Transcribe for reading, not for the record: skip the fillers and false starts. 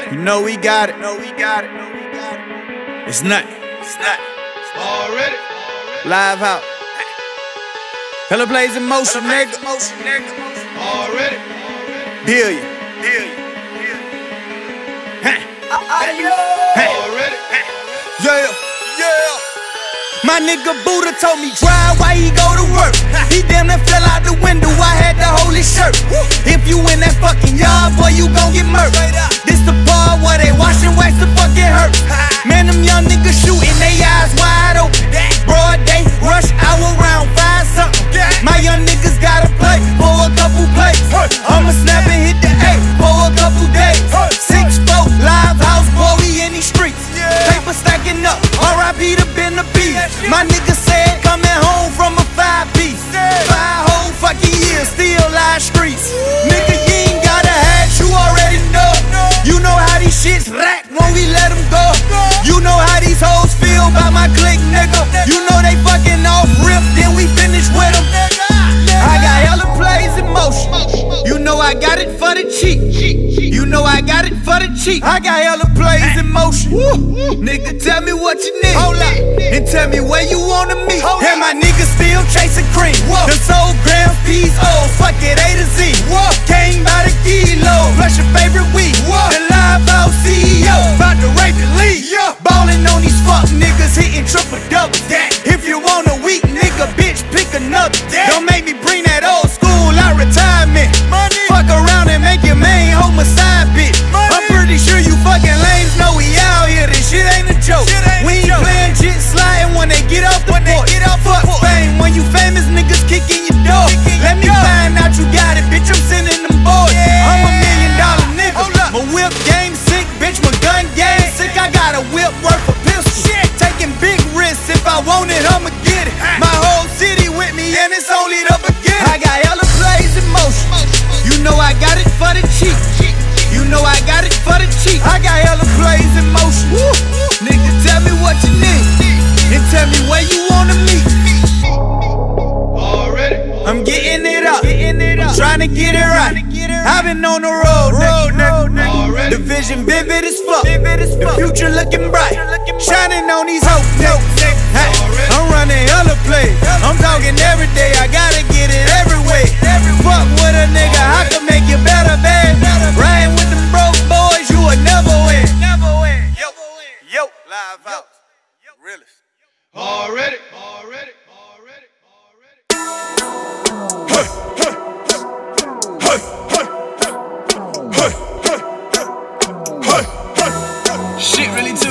You know we got it. It's nothing. Already. Live out. Hella plays in motion, nigga. Already. Billion. Already. Yeah. My nigga Buddha told me drive while he go to work. He damn near fell out the window, I had to hold his shirt. If you in that fucking yard, boy, you gon' get murked. This the part where they wash and wax the fucking hurt. Man, them young niggas shooting, they eyes wide open. Broad day, rush hour round 5 something. My young niggas gotta play for a couple plays. I'ma snap and hit the 8 for a couple days. 6-4, live house, boy, we in these streets. Paper stacking up, R.I.P. to Ben the B. My nigga said coming home from a 5-piece. 5 whole fucking years, still live streets. Nigga, you ain't gotta hatch, you already know. You know how these shits rack when we let them go. You know how these hoes feel about my clique, nigga. You know they fucking off rip, then we finish with them. I got hella plays in motion. You know I got it for the cheap. You know I got it for the cheap. I got hella plays in motion. Nigga, tell me what you need. Hold up. And tell me where you wanna meet. And my niggas still chasing cream. The soul grams, peas, O's, fuck it, A to Z. Came by the kilo, plus your favorite weed. The live out CEO, about to rape the league. Ballin' on these fuck niggas, hitting triple double. If you want a weak nigga, bitch, pick another. Don't make me bring that old school out retirement. Fuck around and make your main homicide, bitch. I'm pretty sure you fucking lames know we out here. This shit ain't a joke. We ain't playing jit sliding when they get off the porch. Fuck fame when you famous niggas kicking your door. Let me find out you got it, bitch. I'm sending them boys. I'm $1 million nigga. My whip game sick, bitch. My gun game sick. I got a whip worth a pistol. Taking big risks. If I want it, I'ma get it. My whole city with me, and it's only the beginning. I got hella plays in motion. You know I got it for the cheap. You know I got it for the cheap. I got hella plays in motion. Nigga, tell me what you need. And tell me where you wanna meet. Already. I'm getting it up. I'm trying to get it right. I've been on the road, nigga. The vision vivid as fuck. The future looking bright. Shining on these hoes, nigga. Hey, I'm running hella plays. I'm talking every day. I gotta get it every way. Fuck with a nigga, I can make you better, man. Riding with them broke boys, you will never win. Yo, live out. Realist. Already. Shit really too